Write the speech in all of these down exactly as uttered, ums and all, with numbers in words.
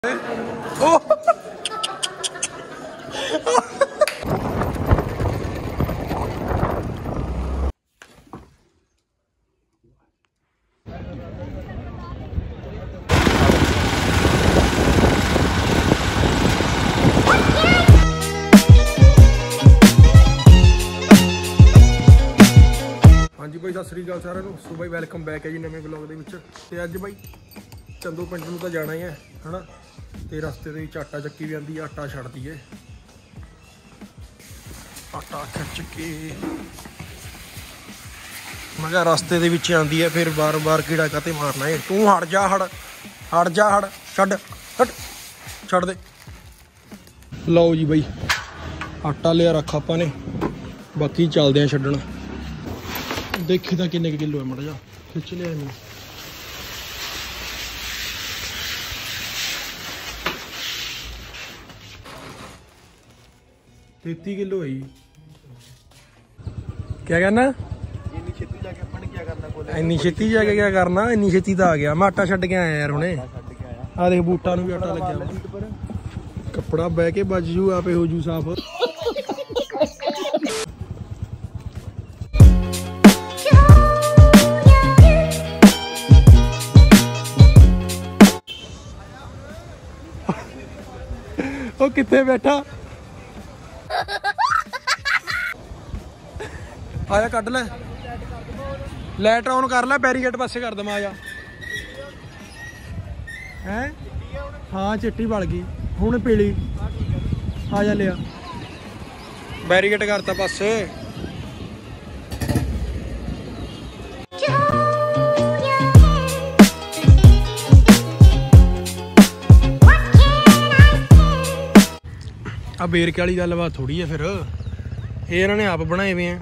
ओ हाँ जी भाई, सत श्री अकाल सारे को। सो भाई वेलकम बैक है जी नवे ब्लॉग ਦੇ ਵਿੱਚ। ਤੇ ਅੱਜ भाई ਚੰਦੂ ਪਿੰਡ ਨੂੰ ਤਾਂ ਜਾਣਾ ਹੀ ਹੈ ਹਨਾ। ਤੇ ਰਸਤੇ ਦੇ ਵਿੱਚ ਆਟਾ ਚੱਕੀ ਵੀ ਆਂਦੀ, ਆਟਾ ਛੱਡਦੀ ਏ, ਆਟਾ ਖਿੱਚ ਕੇ ਮੈਂ ਕਿਹਾ ਰਸਤੇ ਦੇ ਵਿੱਚ ਆਂਦੀ ਹੈ, ਫਿਰ ਬਾਰ ਬਾਰ ਕੀੜਾ ਕਾਤੇ ਮਾਰਨਾ ਏ। ਤੂੰ ਹਟ ਜਾ, ਹਟ ਹਟ ਜਾ, ਹਟ ਛੱਡ ਹਟ ਛੱਡ ਦੇ। ਲਓ ਜੀ ਬਾਈ, ਆਟਾ ਲਿਆ ਰੱਖ ਆਪਾਂ ਨੇ, ਬਾਕੀ ਚੱਲਦੇ ਆ ਛੱਡਣ। देखी था किन्ने किलो है, मड़ा जा खिंच लिया मैंने। तेती किलो है। क्या कहना? इन्नी छेती जाके अपन क्या करना? इन्नी छेती जाके क्या करना? इन्नी छेती तो आ गया मैं, आटा छड्ड के आया यार हुणे। आ देख बूटा नूं भी आटा लग गया, कपड़ा बह के बज जू, आपे हो जू साफ। ਉਹ ਕਿੱਥੇ ਬੈਠਾ? ਆਇਆ ਕੱਢ ਲੈ, ਲਾਈਟ ਆਨ ਕਰ ਲੈ, ਬੈਰੀਕੇਡ ਪਾਸੇ ਕਰ ਦਵਾਂ। ਆਜਾ ਹੈ, ਹਾਂ ਚਿੱਟੀ ਬਲ ਗਈ ਹੁਣ ਪੀਲੀ। ਆ ਜਾ ਲਿਆ, ਬੈਰੀਕੇਡ ਕਰਤਾ ਪਾਸੇ। आ बेरके वाली गलबात थोड़ी है, फिर ये इन्होंने आप बनाए हुए हैं,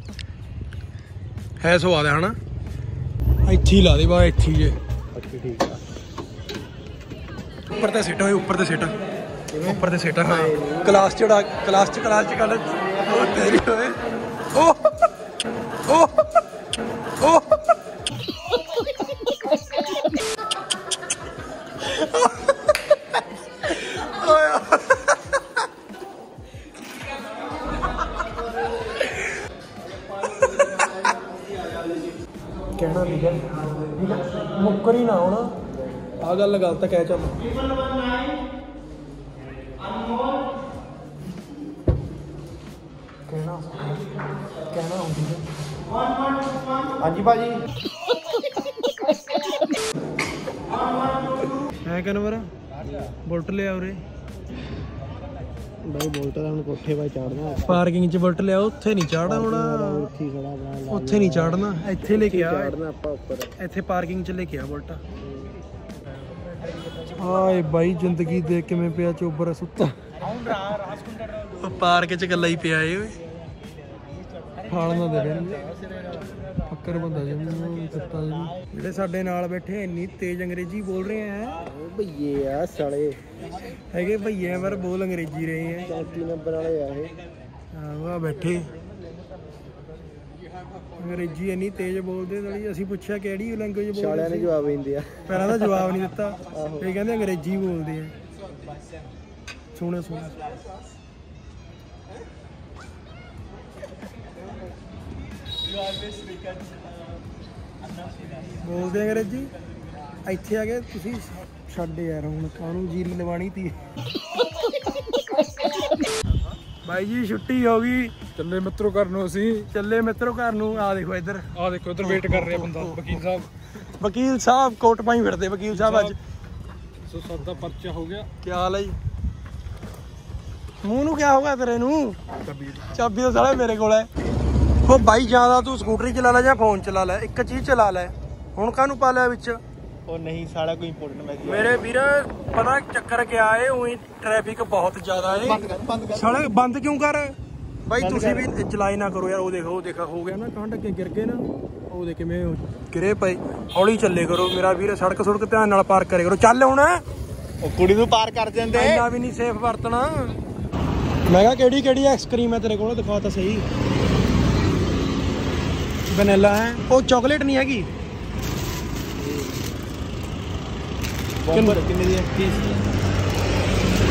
है स्वाद है ना। इत्थे ही ला दे बा, इत्थे ही उपर तो सिट होए, उपर तो सिट, उपर तो सिट। हाँ क्लास चढ़ा, क्लास च क्लास च कर तेरी होए। ओ ओ ओ कहना नहीं है, मुक्कर ही ना होना। आ गल गलत कह चल। कहना कहना होंदी है। हाँ जी भाजी है कनवर बुलट लिया उरे भाई। बुलट का हम कोठे पर चढ़ना, पार्किंग च बुलट लिया, उत्थे नहीं चढ़ना होना, उत्थे नहीं चढ़ना, इत्थे लेके आ, इत्थे पार्किंग च लेके आ बुलट। हाय भाई जिंदगी देख के मैं पिया चोबर सुत्ता, पार्क च कल्ला ही पिया है। फाड़ना दे फक्कर बंदा ਜਿਹੜੇ ਸਾਡੇ ਨਾਲ ਬੈਠੇ ਇੰਨੀ ਤੇਜ਼ ਅੰਗਰੇਜ਼ੀ बोल रहे हैं। भैये आ साले ਹੈਗੇ ਭਈਏ, ਪਰ ਬੋਲ ਅੰਗਰੇਜ਼ੀ ਰਹੇ हैं। चौथी नंबर वाले आ ਇਹ ਆ बैठे ਅੰਗਰੇਜ਼ੀ ਇੰਨੀ ਤੇਜ਼ ਬੋਲਦੇ ਨੇ। ਅਸੀਂ ਪੁੱਛਿਆ ਕਿਹੜੀ ਲੈਂਗੁਏਜ ਬੋਲਦੇ, ਸਾਲਿਆਂ ਨੇ ਜਵਾਬ ਦਿੰਦੇ ਆ। ਪਹਿਲਾਂ ਤਾਂ ਜਵਾਬ ਨਹੀਂ ਦਿੱਤਾ, ਇਹ ਕਹਿੰਦੇ ਅੰਗਰੇਜ਼ੀ ਬੋਲਦੇ ਆ। ਸੁਣੋ ਸੁਣੋ बोलते अंग्रेजी। ਇੱਥੇ ਆ ਗਏ ਤੁਸੀਂ, ਛੱਡ ਯਾਰ ਹੁਣ ਕਾਹਨੂੰ ਜੀਰੀ ਲਵਾਣੀ ਤੀ। ਬਾਈ ਜੀ ਛੁੱਟੀ ਹੋ ਗਈ, ਚੱਲੇ ਮਿੱਤਰੋ ਘਰ ਨੂੰ। ਅਸੀਂ ਚੱਲੇ ਮਿੱਤਰੋ ਘਰ ਨੂੰ। ਆ ਦੇਖੋ ਇੱਧਰ, ਆ ਦੇਖੋ ਇੱਧਰ ਵੇਟ ਕਰ ਰਿਹਾ ਬੰਦਾ, ਵਕੀਲ ਸਾਹਿਬ। ਵਕੀਲ ਸਾਹਿਬ ਕੋਟ ਪਾਈ ਫਿਰਦੇ ਵਕੀਲ ਸਾਹਿਬ। ਅੱਜ ਸੌ ਸੱਤ ਦਾ ਪਰਚਾ ਹੋ ਗਿਆ। ਕੀ ਹਾਲ ਹੈ ਜੀ? ਮੂੰਹ ਨੂੰ ਕੀ ਹੋ ਗਿਆ ਤੇਰੇ ਨੂੰ? ਚਾਬੀ ਤਾਂ ਸਾਲੇ ਮੇਰੇ ਕੋਲ ਹੈ। ਉਹ ਬਾਈ ਜਿਆਦਾ ਤੂੰ ਸਕੂਟਰੀ ਚਲਾ ਲੈ ਜਾਂ ਫੋਨ ਚਲਾ ਲੈ, ਇੱਕ ਚੀਜ਼ ਚਲਾ ਲੈ। ਹੁਣ ਕਾਹਨੂੰ ਪਾ ਲਿਆ ਵਿੱਚ? ਉਹ ਨਹੀਂ ਸਾਲਾ ਕੋਈ ਇੰਪੋਰਟੈਂਟ ਮੈਸੇਜ ਮੇਰੇ ਵੀਰ, ਪਤਾ ਚੱਕਰ ਕਿਆ ਏ, ਉਹੀ ਟ੍ਰੈਫਿਕ ਬਹੁਤ ਜ਼ਿਆਦਾ ਏ। ਸਾਲੇ ਬੰਦ ਕਿਉਂ ਕਰ ਬਾਈ? ਤੁਸੀਂ ਵੀ ਚਲਾਈ ਨਾ ਕਰੋ ਯਾਰ। ਉਹ ਦੇਖੋ, ਉਹ ਦੇਖਾ ਹੋ ਗਿਆ ਨਾ ਕੰਡ ਅੱਗੇ ਗਿਰ ਗਏ ਨਾ, ਉਹ ਦੇ ਕਿਵੇਂ ਗਿਰੇ ਪਏ। ਹੌਲੀ ਚੱਲੇ ਕਰੋ ਮੇਰਾ ਵੀਰ, ਸੜਕ ਸੁੜਕ ਧਿਆਨ ਨਾਲ ਪਾਰ ਕਰੇ ਕਰੋ। ਚੱਲ ਹੁਣ, ਉਹ ਕੁੜੀ ਨੂੰ ਪਾਰ ਕਰ ਜਾਂਦੇ, ਇੰਨਾ ਵੀ ਨਹੀਂ ਸੇਫ ਵਰਤਣਾ। ਮੈਂ ਕਿਹਾ ਕਿਹੜੀ ਕਿਹੜੀ ਆਈਸਕ੍ਰੀਮ ਹੈ ਤੇਰੇ ਕੋਲ, ਦਿਖਾ ਤਾਂ ਸਹੀ। वनीला है, वो चॉकलेट नहीं हैगी।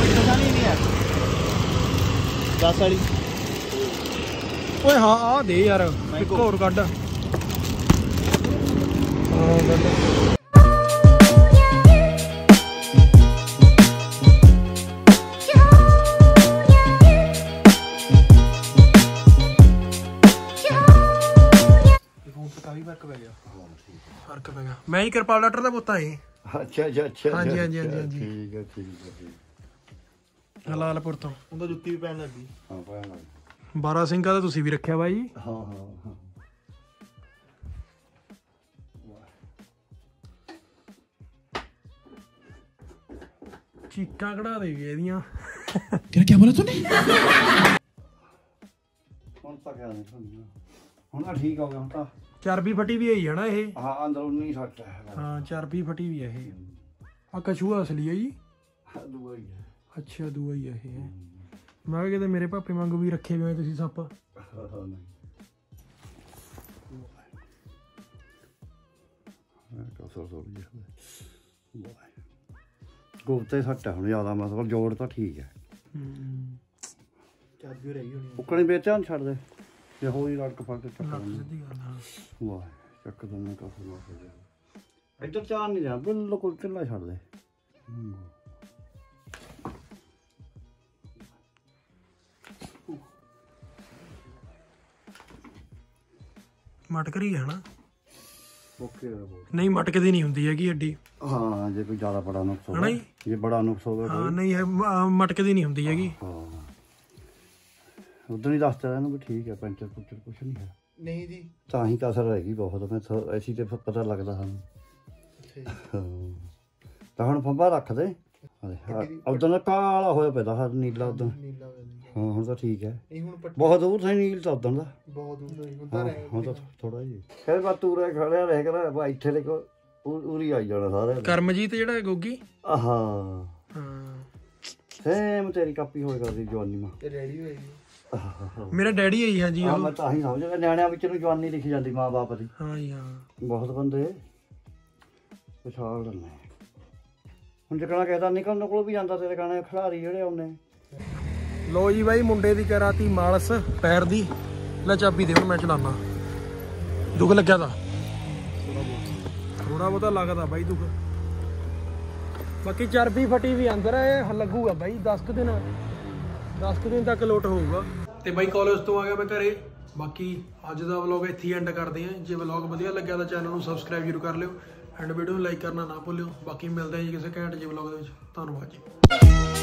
नहीं है दस वाली ਓਏ ਹਾਂ ਆ ਦੇ ਯਾਰ ਇੱਕ ਹੋਰ ਕੱਢ ਹਾਂ ਕੱਢ ਕਾਫੀ ਫਰਕ ਪੈ ਗਿਆ ਫਰਕ ਪੈ ਗਿਆ ਮੈਂ ਹੀ ਕਿਰਪਾਲ ਡਾਕਟਰ ਦਾ ਪੁੱਤ ਆਏ ਅੱਛਾ ਅੱਛਾ ਅੱਛਾ ਹਾਂਜੀ ਹਾਂਜੀ ਹਾਂਜੀ ਹਾਂਜੀ ਠੀਕ ਹੈ ਠੀਕ ਹੈ ਹਲਾਲਪੁਰ ਤੋਂ ਉਹਦਾ ਜੁੱਤੀ ਵੀ ਪੈਣ ਲੱਗੀ ਹਾਂ ਪੈਣ ਲੱਗੀ ਬਾਰਾ ਸਿੰਘਾ ਦਾ ਤੁਸੀਂ ਵੀ ਰੱਖਿਆ ਬਾਈ ਜੀ ਹਾਂ ਹਾਂ ਹਾਂ ਚੀਕਾਂ ਕਢਾ ਦੇ ਗਏ ਇਹਦੀਆਂ ਕਿਹੜਾ ਕੀ ਬੋਲਿਆ ਤੂੰ ਹੁਣ ਤਾਂ ਕਿਆ ਨਹੀਂ ਹੁਣ ਤਾਂ ਠੀਕ ਹੋ ਗਿਆ ਹੁਣ ਤਾਂ ਚਰਬੀ ਫਟੀ ਵੀ ਹੋਈ ਹੈ ਨਾ ਇਹ ਹਾਂ ਅੰਦਰੂਨੀ ਸੱਟ ਹੈ ਹਾਂ ਚਰਬੀ ਫਟੀ ਵੀ ਹੈ ਇਹ ਆ ਕਛੂਆ ਅਸਲੀ ਹੈ ਜੀ ਦੂਆ ਹੀ ਹੈ ਅੱਛਾ ਦੂਆ ਹੀ ਹੈ ਇਹ ਮੈਂ ਕਿਹਾ ਕਿਤੇ ਮੇਰੇ ਪਾਪੇ ਵਾਂਗੂ ਵੀ ਰੱਖੇ ਹੋਏ ਤੁਸੀਂ ਸੱਪ ਗੋਤੇ ਸੱਟ ਹੁਣ ਜ਼ਿਆਦਾ ਮਤਲਬ ਜੋੜ ਤਾਂ ਠੀਕ ਹੈ ਚਰਬੀ ਰਹਿ ਗਈ ਹੋਣੀ ਉੱਕਣੀ ਬੇਚਾਨ ਛੱਡ ਦੇ ਜੇ ਹੋਈ ਰੜਕ ਫੜ ਕੇ ਚੱਕ ਸਿੱਧੀ ਗੱਲ ਹਾਂ ਵਾਹ ਚੱਕ ਦੂੰਗਾ ਕਾਫੀ ਮਾਰ ਦੇ ਇੱਧਰ ਚਾਰ ਨਹੀਂ ਜਾਣਾ ਬਿਲਕੁਲ ਢਿੱਲਾ ਛੱਡ ਦੇ ਮਟਕ ਰਹੀ ਹੈ ਨਾ ਓਕੇ ਨਹੀਂ ਮਟਕਦੀ ਨਹੀਂ ਹੁੰਦੀ ਹੈਗੀ ਹੱਡੀ ਹਾਂ ਜੇ ਕੋਈ ਜ਼ਿਆਦਾ ਬੜਾ ਨੁਕਸ ਹੋਵੇ ਜੇ ਬੜਾ ਨੁਕਸ ਹੋਵੇ ਹਾਂ ਨਹੀਂ ਹੈ ਮਟਕਦੀ ਨਹੀਂ ਹੁੰਦੀ ਹੈਗੀ ਹਾਂ ਉਦੋਂ ਹੀ ਦੱਸਦਾ ਇਹਨੂੰ ਵੀ ਠੀਕ ਹੈ ਪੈਂਚਰ ਪੁੰਚਰ ਕੁਛ ਨਹੀਂ ਹੈ ਨਹੀਂ ਜੀ ਤਾਂ ਹੀ ਕਸਰ ਹੈਗੀ ਬਹੁਤ ਮੈਂ ਐਸੀ ਤੇ ਪਤਾ ਲੱਗਦਾ ਸਾਨੂੰ ਤਾਂ ਹੁਣ ਫੰਬਾ ਰੱਖ ਦੇ ਉਦੋਂ ਦਾ ਕਾਲਾ ਹੋਇਆ ਪਿਆ ਹਰ ਨੀਲਾ ਉਦੋਂ ਹਾਂ ਹੁਣ ਤਾਂ ਠੀਕ ਹੈ ਬਹੁਤ ਦੂਰ ਸੀ ਨੀਲ ਤਾਂ ਉਦੋਂ ਦਾ ਬਹੁਤ ਦੂਰ ਹੁਣ ਤਾਂ ਥੋੜਾ ਜਿਹਾ ਫਿਰ ਬਾ ਤੂਰੇ ਖੜਿਆ ਰਹਿ ਕਰ ਬਾ ਇੱਥੇ ਲੈ ਕੋ ਉਰੀ ਆਈ ਜਾਣਾ ਸਾਰੇ ਕਰਮਜੀਤ ਜਿਹੜਾ ਗੋਗੀ ਹਾਂ ਹਾਂ ਸੇਮ ਤੇਰੀ ਕਾਪੀ ਹੋਏ ਕਰਦੀ ਜਵਾਨੀ ਮਾਂ ਤੇ ਡੈਡੀ ਹੋਈ ਮੇਰਾ ਡੈਡੀ ਹੈ ਹਾਂਜੀ ਹਾਂ ਮੈਂ ਤਾਂ ਹੀ ਸਮਝਦਾ ਨਿਆਣਿਆਂ ਵਿੱਚ ਨੂੰ ਜਵਾਨੀ ਲਿਖੀ ਜਾਂਦੀ ਮਾਂ ਬਾਪ ਦੀ ਹਾਂ ਜੀ ਹਾਂ ਬਹੁਤ ਬੰਦੇ ਪਛਾਣ ਲੈਂਦੇ ਹੁਣ ਜਿਕਣਾ ਕਹਿੰਦਾ ਨਿਕਲਣ ਕੋਲ ਵੀ ਜਾਂਦਾ ਤੇਰੇ ਗਾਣੇ ਖਿਡਾਰੀ ਜਿਹੜੇ ਆਉਂਦੇ ਲੋ ਜੀ ਬਾਈ ਮੁੰਡੇ ਦੀ ਕਰਾਤੀ ਮਾਲਸ ਪੈਰ ਦੀ ਲੈ ਚਾਬੀ ਦੇ ਹੁਣ ਮੈਂ ਚਲਾਨਾ ਦੁੱਖ ਲੱਗਿਆ ਤਾਂ ਥੋੜਾ ਬਹੁਤਾ ਲੱਗਦਾ ਬਾਈ ਦੁੱਖ ਬਾਕੀ ਚਰਬੀ ਫਟੀ ਵੀ ਅੰਦਰ ਹੈ ਲੱਗੂਗਾ ਬਾਈ ਦਸ ਕੁ ਦਿਨ ਦਸ ਕੁ ਦਿਨ ਤੱਕ ਲੋਟ ਹੋਊਗਾ ਤੇ ਬਾਈ ਕਾਲਜ ਤੋਂ ਆ ਗਿਆ ਮੈਂ ਘਰੇ ਬਾਕੀ ਅੱਜ ਦਾ ਵਲੌਗ ਇੱਥੇ ਹੀ ਐਂਡ ਕਰਦੇ ਹਾਂ ਜੇ ਵਲੌਗ ਵਧੀਆ ਲੱਗਿਆ ਤਾਂ ਚੈਨਲ ਨੂੰ ਸਬਸਕ੍ਰਾਈਬ ਜ਼ਰੂਰ ਕਰ ਲਿਓ ਐਂਡ ਵੀਡੀਓ ਨੂੰ ਲਾਈਕ ਕਰਨਾ ਨਾ ਭੁੱਲਿਓ ਬਾਕੀ ਮਿਲਦੇ ਹਾਂ ਜੀ ਕਿਸੇ ਘੈਂਟ ਜਿਹੇ ਵਲੌਗ ਦੇ ਵਿੱਚ ਧੰਨਵਾਦ ਜੀ